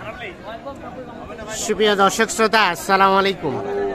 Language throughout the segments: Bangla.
সুপ্রিয় দর্শক শ্রোতা, আসসালামু আলাইকুম।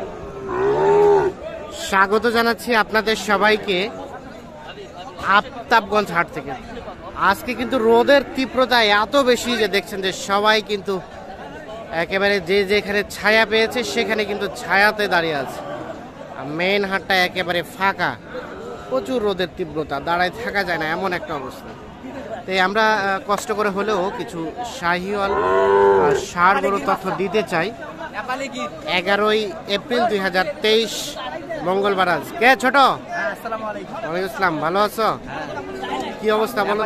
স্বাগত জানাচ্ছি আপনাদের সবাইকে আফতাবগঞ্জ হাট থেকে। আজকে কিন্তু রোদের তীব্রতা এত বেশি যে দেখছেন যে সবাই কিন্তু একেবারে যে যেখানে ছায়া পেয়েছে সেখানে কিন্তু ছায়াতে দাঁড়িয়ে আছে। মেইন হাটটা একেবারে ফাঁকা, প্রচুর রোদের তীব্রতা, দাঁড়ায় থাকা যায় না এমন একটা অবস্থা। তাই আমরা কষ্ট করে হলেও কিছু শাহিওয়াল ষাঁড় গরুর তথ্য দিতে চাই। 11ই এপ্রিল 2023 মঙ্গলবার। আজ কে ছোট? ওয়ালাইকুম আসসালাম, ভালো আছো? কি অবস্থা বলো?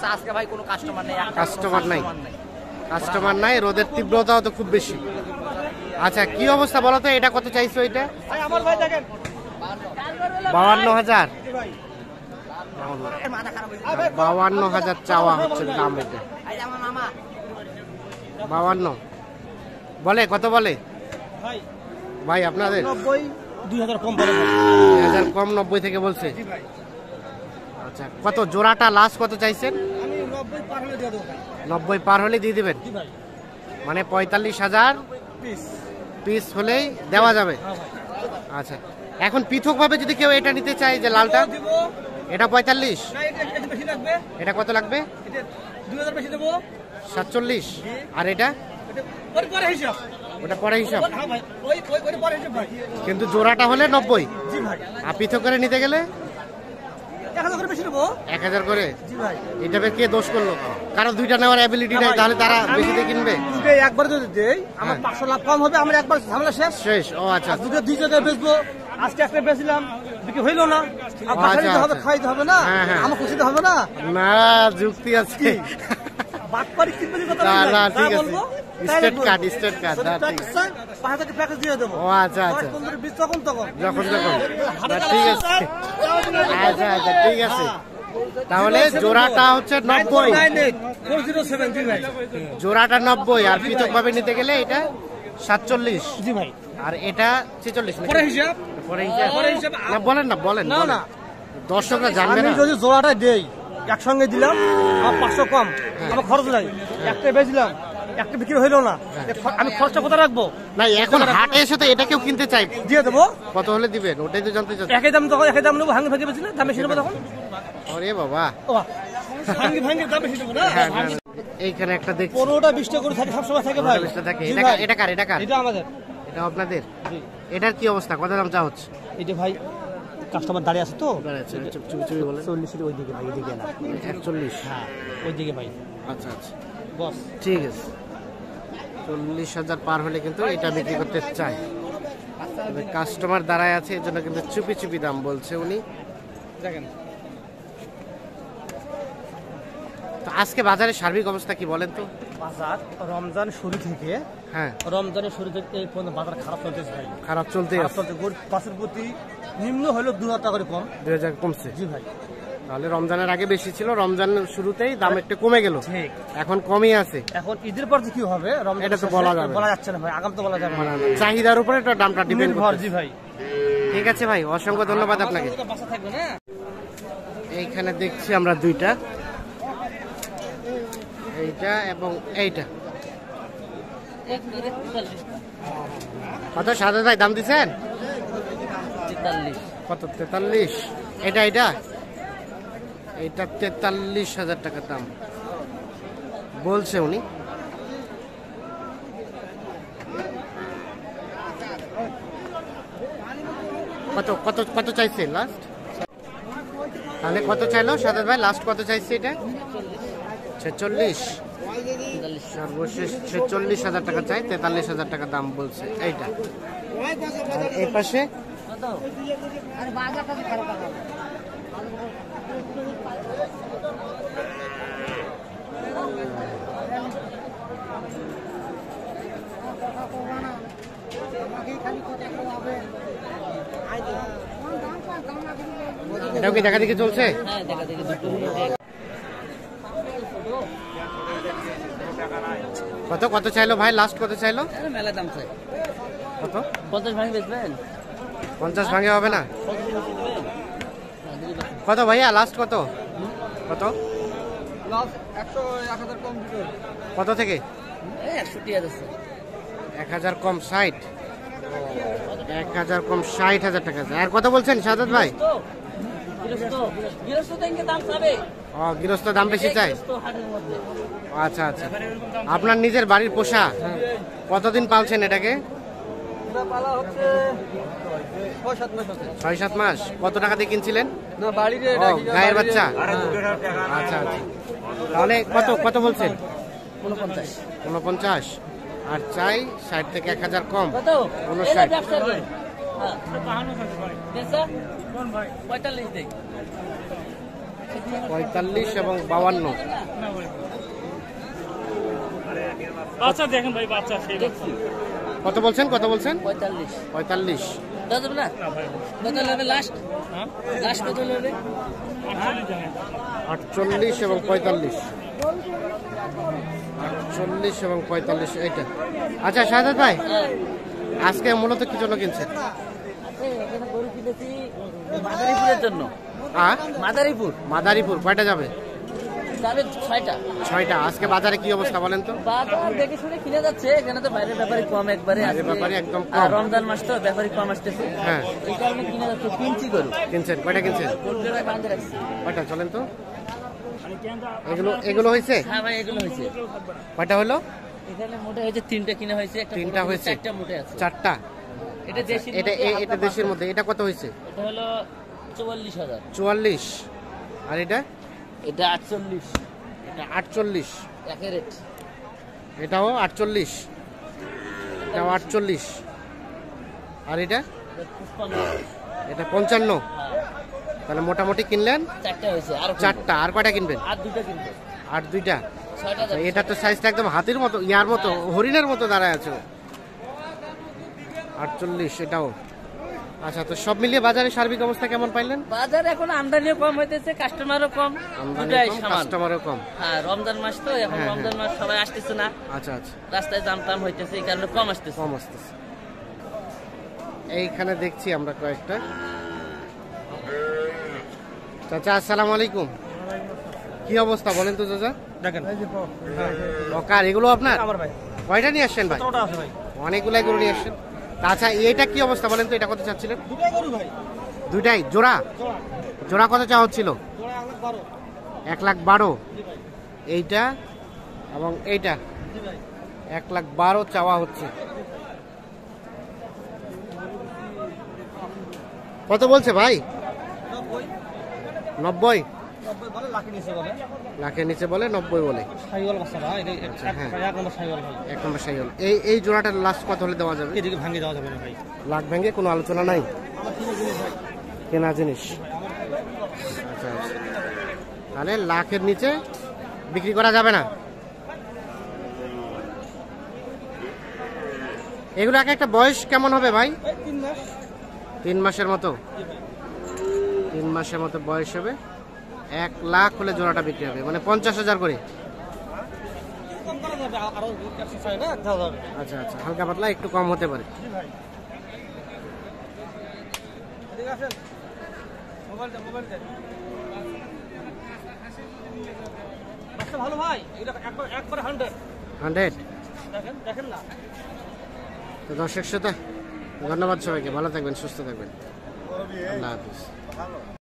কাস্টমার নাই, রোদের তীব্রতাও তো খুব বেশি। আচ্ছা, কি অবস্থা বলো তো? এটা কত চাইছো? এটা 52,000। 52,000 চাওয়া হচ্ছে দাম। এটা 52 বলে। কত বলে ভাই আপনাদের? 2,000 কম, 2,000 কম, 90 থেকে বলছে। আচ্ছা, কত জোড়াটা লাস্ট কত চাইছেন? 90 পার হলে দিয়ে দিবেন, মানে 45,000 পিস হলেই দেওয়া যাবে। আচ্ছা, এখন পৃথক ভাবে যদি কেউ এটা নিতে চায়, যে লালটা, এটা 45, এটা কত লাগবে? 47। আর এটা ওটা পরে হিসাব, কিন্তু জোড়াটা হলে 90। আর পৃথক করে নিতে গেলে 1,000 করে। এটা কে দোষ করলো? কারণ দুইটা নেওয়ার অ্যাবিলিটি নাই, তাহলে তারা বেশি দিয়ে কিনবে। একবার যদি দেই আমার 500 লাভ কম হবে, আমরা একবার ঝামেলা শেষ। ও আচ্ছা, দুই জায়গায় বেচবো। আজকে একটা বেচলাম, বিক্রি হইলো না, হবে খাইতে হবে না, আমার খুশিতে হবে না। না, যুক্তি আছে। বাটপারি কিনবে কথা না, ঠিক আছে। স্টেট কার্ড প্যাকেজ দিয়ে দেবো। ও আচ্ছা, 15-20 তখন যখন ঠিক আছে। আচ্ছা, ঠিক আছে। তাহলে জোড়াটা হচ্ছে 90, জোড়াটা 90। আর পৃথক ভাবে নিতে গেলে এটা 47। জি ভাই। আর এটা 46। পরে হিসাব না, বলেন না, দর্শকরা জানবে না। যদি জোড়াটা দেই, একসঙ্গে দিলাম, আমার 500 কম, আমার খরচ নাই। একটা বেচলাম, একটা বিক্রি হইলো না, আমি খরচটা কোথায় রাখবো? না, এখন হাটে এসে তো এটা কেউ কিনতে চাই, দিয়ে দেবো। কত হলে দিবেন ওটাই তো জানতে চাচ্ছি। একই দাম নেবো, ভাঙে ভাঙে বেচলে দাম বেশি নেবো তখন। আরে বাবা, ভাঙে দাম বেশি নেবো না। এইখানে একটা দেখছি 15টা 20টা করে থাকে, সবসময় থাকে ভাই। এটা কার? এটা আমাদের। এটা আপনাদের? এটার কি অবস্থা? কত দাম চা হচ্ছে? এটা ভাই কাস্টমার দাঁড়িয়ে আছে তো, 40 ওইদিকে ভাই, ওইদিকে না 41। হ্যাঁ, ওইদিকে ভাই। আচ্ছা, বস ঠিক আছে। 40,000 পার হলে কিন্তু এটা বিক্রি করতে চাই। কাস্টমার দাঁড়ায় আছে, এর জন্য কিন্তু চুপি দাম বলছে উনি। দেখেন তো আজকে বাজারের সার্বিক অবস্থা কি বলেন তো? বাজার রমজান শুরু থেকে, রমজানের শুরু থেকে এই পর্যন্ত বাজার খারাপ চলতেছে ভাই। খারাপ চলতে পাঁচের প্রতি নিম্ন হলো 2,000 টাকা করে কম। 2,000 কমছে? জি ভাই। তাহলে রমজানের আগে বেশি ছিল, রমজানের শুরুতেই দাম একটু কমে গেল, এখন কমই আছে। এখন ঈদের পর কি হবে এটা তো বলা যাচ্ছে না ভাই, আগাম তো বলা যাবে না। চাহিদার উপরে এটা দামটা ডিপেন্ড করে। জি ভাই। ঠিক আছে ভাই, অসংখ্য ধন্যবাদ আপনাকে। এইখানে দেখছি আমরা দুইটা, এইটা এবং এইটা। কত সাদা ভাই দাম দিচ্ছেন? 43। কত? 43। এটা 43,000 টাকা দাম বলছে উনি। কত চাইছে লাস্ট? তাহলে কত চাইলো সাদাত ভাই? লাস্ট কত চাইছে এটা? 46। সর্বশেষ 46,000 টাকা চাই, 43,000 টাকা দাম বলছে এইটা। এই পাশে এটাও কি দেখা দেখি চলছে? কত চাইলো ভাই? লাস্ট কত চাইলো? মেলা দাম চাই। কত? 50 ভাঙে বেচবেন? 50 ভাঙে হবে না। কত ভাইয়া লাস্ট কত? কত? লাস্ট 100 1000 কম দিতে। কত থেকে? 1000 কম 60, 1000 কম 60,000 টাকা। আর কত বলছেন সাদাত ভাই? ও গৃহস্থ দাম বেশি চাই। আচ্ছা আচ্ছা, আপনার নিজের বাড়ির পোষা? কতদিন পালছেন এটাকে? 6-7 মাস। কত টাকা দিয়ে কিনছিলেন? ও গায়ের বাচ্চা। আচ্ছা আচ্ছা, তাহলে কত কত বলছেন? 49। আর চাই 60 থেকে 1000 কম 59। 45 এবং 52। বাচ্চা দেখেন ভাই, বাচ্চা সেই বাচ্চা। কত বলছেন? 45। 48 এবং 45। 48 এবং 45 এইটা। আচ্ছা শাহাদাত ভাই, আজকে মূলত কি জন্য কিনছেন? মাদারীপুরের জন্য। মাদারীপুর কয়টা যাবে? 6টা। আজকে বাজারে কি অবস্থা বলেন তো? বাজার দেখে শুনে কিনে যাচ্ছে, এখানে তো বাইরের ব্যাপারে কম একবারে। ব্যাপারে একদম আর কম। রমজান মাস তো ব্যাপারে কম আসতেছে, হ্যাঁ এই কারণে কিনে যাচ্ছে। কিনছি গরু, কিনছেন? কয়টা কিনছেন? বাঁধে রাখছি। কয়টা চলেন তো? এগুলো হয়েছে? হ্যাঁ ভাই, এগুলো হয়েছে। কয়টা হলো? এখানে মোটে হয়েছে 3টা কিনা হয়েছে, একটা 3টা হয়েছে, 4টা মোটে আছে। 4টা। এটা দেশি, এটা দেশের মধ্যে। এটা কত হয়েছে? এটা হলো 44,000। 44। আর এটা? এটা 48। এটা 48। একই রেট। এটাও 48। এটাও 48। আর এটা? এটা 55। তাহলে মোটামুটি কিনলেন 4টা হয়েছে, আর 4টা। আর কয়টা কিনবেন? আর 2টা কিনবো। আর 2টা। 6টা আচ্ছা, এটা তো সাইজটা একদম হাতির মতো, ইয়ার মতো, হরিণের মতো দাঁড়ায় আছে। 48 এটাও। আচ্ছা, তো সব মিলিয়ে বাজারে সার্বিক অবস্থা কেমন পাইলেন? বাজার এখন আমদানিও কম হইতেছে, কাস্টমারও কম, দুটাই সমান। কাস্টমারও কম। হ্যাঁ, রমজান মাস তো এখন, হ্যাঁ, রমজান মাস সবাই আসতেছে না। আচ্ছা আচ্ছা, রাস্তায় জাম টাম হইতেছে, এই কারণে কম আসতেছে। কম আসতেছে। এইখানে দেখছি আমরা কয়েকটা। চাচা আসসালামু আলাইকুম, কি অবস্থা বলেন তো চাচা? দেখেন কার এগুলো আপনার? আমার ভাই। কয়টা নিয়ে আসছেন ভাই? 17টা আছে ভাই। অনেকগুলাই গরু নিয়ে আসছেন। আচ্ছা, এটা কি অবস্থা বলেন তো? এটা কত চাচ্ছিলেন? 2টা গরু ভাই। দুইটাই জোড়া? জোড়া কত চাওয়া হচ্ছিল? জোড়া 1,12,000। 1,12,000। এইটা এবং এইটা 1,12,000 চাওয়া হচ্ছে। কত বলছে ভাই? 90। 90 বলে, লাখের নিচে বলে। লাখের নিচে বলে, 90 বলে। সাইওয়াল বাচ্চা ভাই, আচ্ছা, হ্যাঁ। 1 নম্বর সাইওয়াল ভাই। 1 নম্বর সাইকেল। এই জোড়াটার লাস্ট কত হলে দেওয়া যাবে? এদিকে ভাঙে যাওয়া যাবে না ভাই। লাখ ভেঙে কোনো আলোচনা নাই? আমার কিনে জিনিস ভাই। কেনা জিনিস। আচ্ছা আচ্ছা, তাহলে লাখের নিচে বিক্রি করা যাবে না। এগুলো একটা বয়স কেমন হবে ভাই? 3 মাস। 3 মাসের মতো। 3 মাসের মতো বয়স হবে। 1 লাখ হলে জোড়াটা বিক্রি হবে, মানে 50,000 করে। কম করা যাবে, আরো 100 চাই না, 1,000। আচ্ছা আচ্ছা, হালকা পাতলা একটু কম হতে পারে। জি ভাই। এদিকে আসেন, মোবাইল দেন। বাচ্চা ভালো ভাই, এটা একবার 100। 100। দেখেন না। তো দর্শক শ্রোতা, ধন্যবাদ সবাইকে, ভালো থাকবেন, সুস্থ থাকবেন, আল্লাহ হাফিজ।